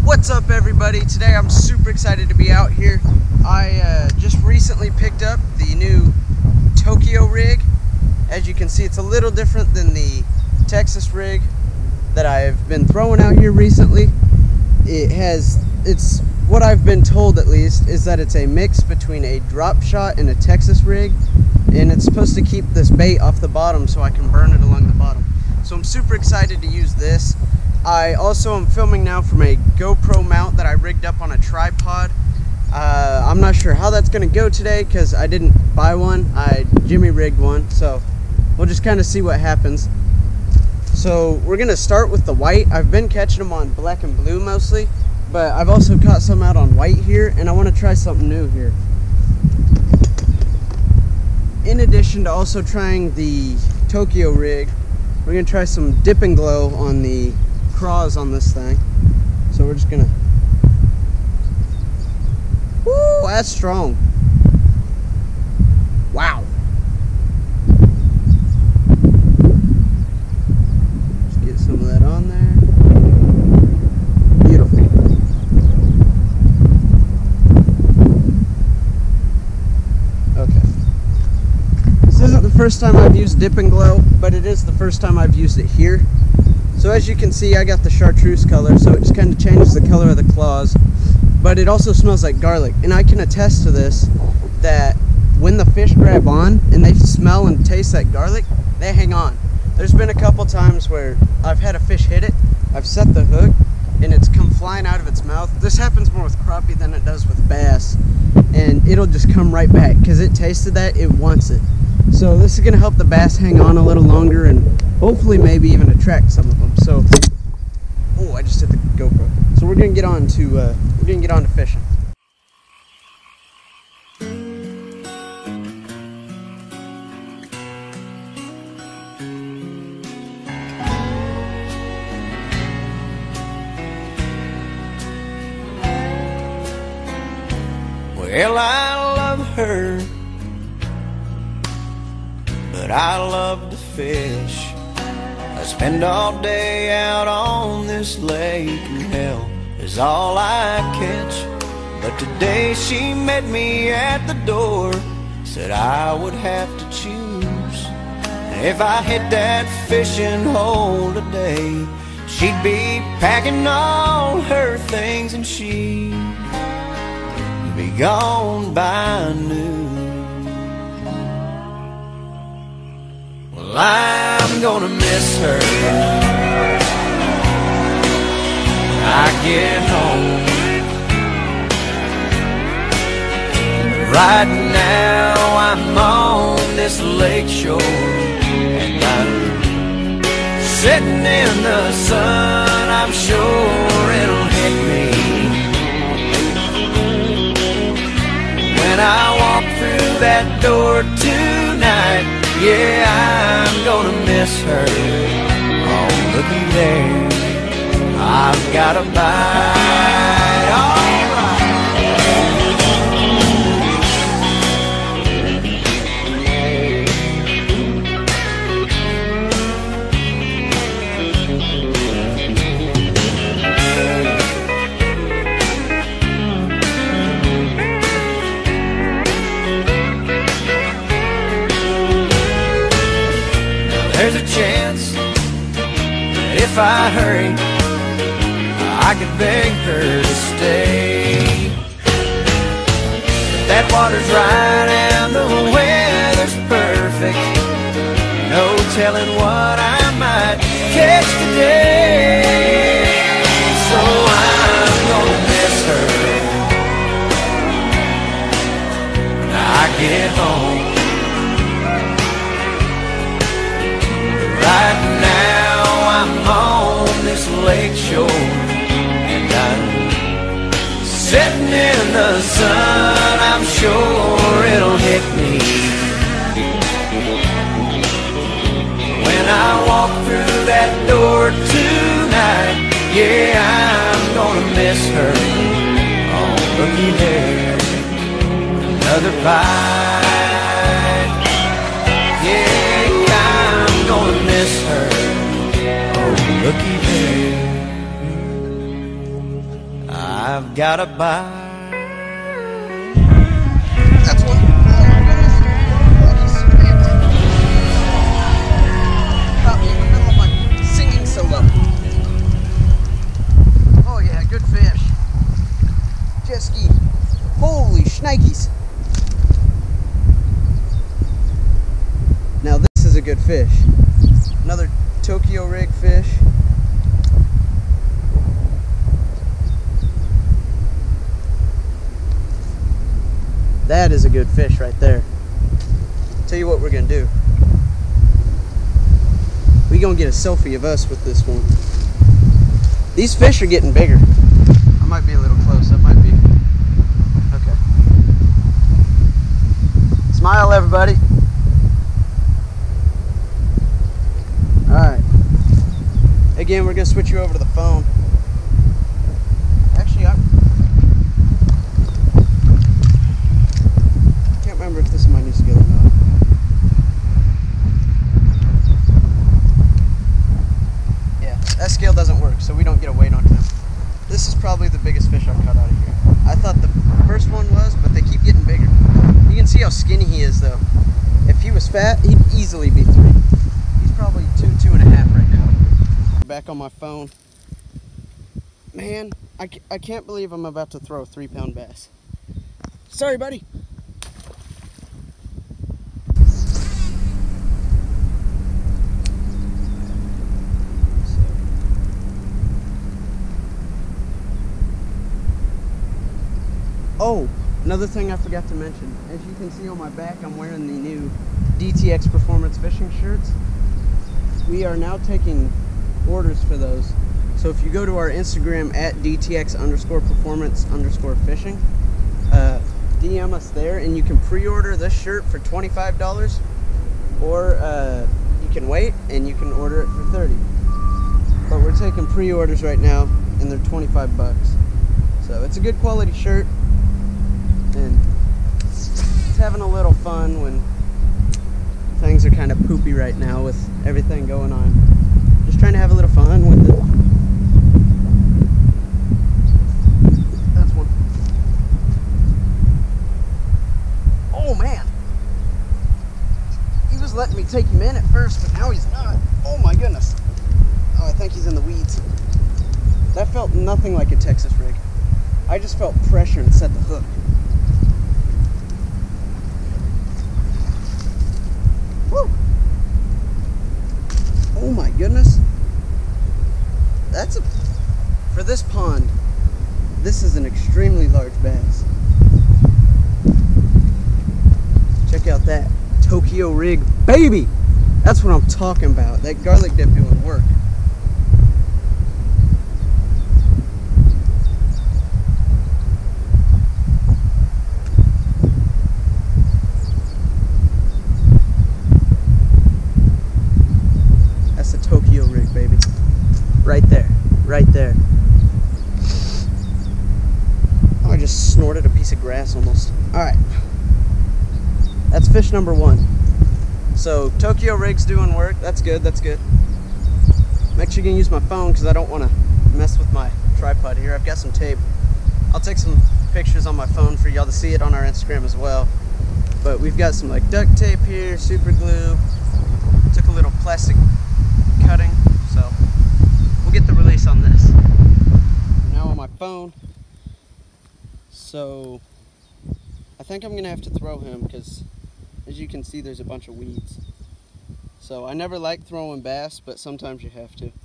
What's up, everybody? Today I'm super excited to be out here. I just recently picked up the new Tokyo rig. As you can see, it's a little different than the Texas rig that I've been throwing out here recently. It's what I've been told, at least, is that it's a mix between a drop shot and a Texas rig, and it's supposed to keep this bait off the bottom so I can burn it along the bottom. So I'm super excited to use this. I also am filming now from a GoPro mount that I rigged up on a tripod. I'm not sure how that's going to go today because I didn't buy one. I Jimmy rigged one, so we'll just kind of see what happens. So we're going to start with the white. I've been catching them on black and blue mostly, but I've also caught some out on white here, and I want to try something new here. In addition to also trying the Tokyo rig, we're going to try some dip and glow on the craws on this thing. So we're just gonna, woo, that's strong. Wow. Just get some of that on there. Beautiful. Okay. This isn't the first time I've used dip and glow, but it is the first time I've used it here. So as you can see, I got the chartreuse color, so it just kind of changes the color of the claws, but it also smells like garlic. And I can attest to this, that when the fish grab on and they smell and taste that garlic, they hang on. There's been a couple times where I've had a fish hit it, I've set the hook, and it's come flying out of its mouth. This happens more with crappie than it does with bass, and it'll just come right back because it tasted that, it wants it. So this is going to help the bass hang on a little longer and hopefully maybe even attract some of them. So, oh, I just hit the GoPro. So we're going to get on to fishing. Well, I love her, but I love to fish. I spend all day out on this lake, and hell is all I catch. But today she met me at the door, said I would have to choose. And if I hit that fishing hole today, she'd be packing all her things and she'd be gone by noon. Well, I'm gonna miss her when I get home. Right now I'm on this lake shore, and I'm sitting in the sun. I'm sure it'll hit me when I walk through that door tonight. Yeah, I'm gonna miss her. Oh, looky there, I've got a bite. Alright. There's a chance that if I hurry, I could beg her to stay. If that water's right and the weather's perfect, no telling what I might catch today. So I'm gonna miss her when I get home. Right now I'm on this lake shore, and I'm sitting in the sun. I'm sure it'll hit me when I walk through that door tonight. Yeah, I'm gonna miss her. Oh, looky there, another bite. Yeah, I'm gonna miss her. Oh, looky there, I've gotta buy. That's one. Oh my goodness. Caught me in the middle of my singing solo. Oh yeah, good fish. Jet ski. Holy shnikes. Now this is a good fish. Another Tokyo rig fish. That is a good fish right there. Tell you what we're gonna do. We're gonna get a selfie of us with this one. These fish are getting bigger. I might be a little close, that might be. Okay. Smile, everybody. Alright. Again, we're gonna switch you over to the phone. Actually, I can't remember if this is my new skill or not. Yeah, that scale doesn't work, so we don't get a weight on him. This is probably the biggest fish I've caught out of here. I thought the first one was, but they keep getting bigger. You can see how skinny he is, though. If he was fat, he'd easily be 3. He's probably 2.5 right now. Back on my phone. Man, I can't believe I'm about to throw a 3-pound bass. Sorry, buddy. Oh, another thing I forgot to mention. As you can see on my back, I'm wearing the new DTX Performance Fishing shirts. We are now taking orders for those. So if you go to our Instagram at DTX_performance_fishing, DM us there and you can pre-order this shirt for $25, or you can wait and you can order it for $30. But we're taking pre-orders right now and they're $25. So it's a good quality shirt. And it's having a little fun when things are kind of poopy right now with everything going on. Just trying to have a little fun with it. That's one. Oh man! He was letting me take him in at first, but now he's not. Oh my goodness. Oh, I think he's in the weeds. That felt nothing like a Texas rig. I just felt pressure and set the hook. Woo! Oh my goodness. For this pond, this is an extremely large bass. Check out that Tokyo rig, baby! That's what I'm talking about. That garlic dip doing work. Tokyo rig, baby. Right there. Right there. Oh, I just snorted a piece of grass almost. Alright. That's fish number 1. So, Tokyo rig's doing work. That's good, that's good. I'm actually going to use my phone because I don't want to mess with my tripod here. I've got some tape. I'll take some pictures on my phone for y'all to see it on our Instagram as well. But we've got some like duct tape here, super glue. Took a little plastic cutting, so we'll get the release on this. I'm now on my phone, so I think I'm gonna have to throw him because, as you can see, there's a bunch of weeds. So I never like throwing bass, but sometimes you have to.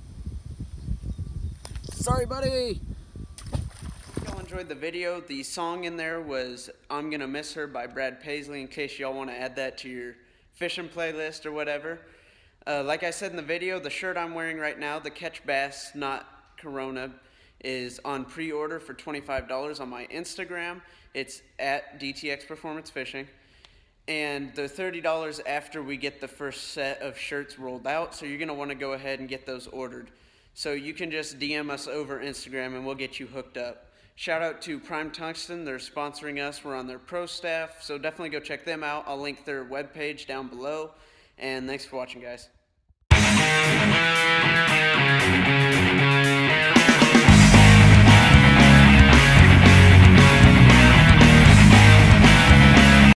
Sorry, buddy. If y'all enjoyed the video, the song in there was "I'm Gonna Miss Her" by Brad Paisley, in case y'all want to add that to your fishing playlist or whatever. Like I said in the video, the shirt I'm wearing right now, the Catch Bass Not Corona, is on pre-order for $25 on my Instagram. It's at DTX Performance Fishing. And they're $30 after we get the first set of shirts rolled out, so you're going to want to go ahead and get those ordered. So you can just DM us over Instagram and we'll get you hooked up. Shout out to Prime Tungsten, they're sponsoring us. We're on their pro staff, so definitely go check them out. I'll link their webpage down below. And thanks for watching, guys.